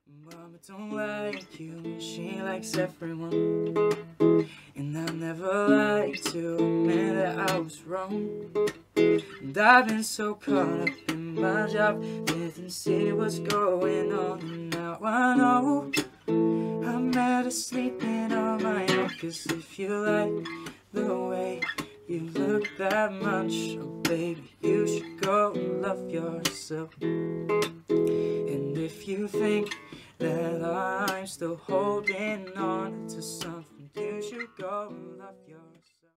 Mama don't like you, she likes everyone. And I never like to admit that I was wrong. And I've been so caught up in my job, didn't see what's going on. And now I know I'm better sleeping on my own. Cause if you like the way you look that much, oh baby, you should go and love yourself. And if you think that I'm still holding on to something, you should go and love yourself.